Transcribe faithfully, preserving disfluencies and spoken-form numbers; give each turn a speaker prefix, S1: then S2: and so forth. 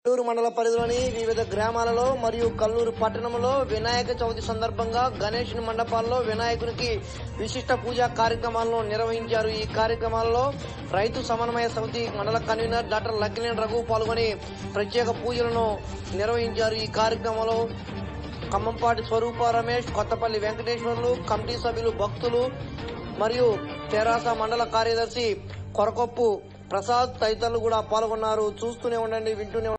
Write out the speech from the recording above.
S1: కల్లూరు మండల పరిధిలోని వివిధ గ్రామాలలో మరియు కల్లూరు పట్టణంలో వినాయక చవితి సందర్భంగా గణేష్ మండపాల్లో వినాయకునికి విశిష్ట పూజా కార్యక్రమాలను నిర్వహించారు. ఈ కార్యక్రమాల్లో రైతు సమన్వయ సమితి మండల కన్వీనర్ డాక్టర్ లక్కినేని రఘు పాల్గొని ప్రత్యేక పూజలను నిర్వహించారు. ఈ కార్యక్రమంలో ఖమ్మంపాటి స్వరూప రమేష్, కొత్తపల్లి వెంకటేశ్వర్లు, కమిటీ సభ్యులు, భక్తులు మరియు తెరాస మండల కార్యదర్శి కొరకొప్పు ప్రసాద్ తదితరులు కూడా పాల్గొన్నారు. చూస్తూనే ఉండండి, వింటూనే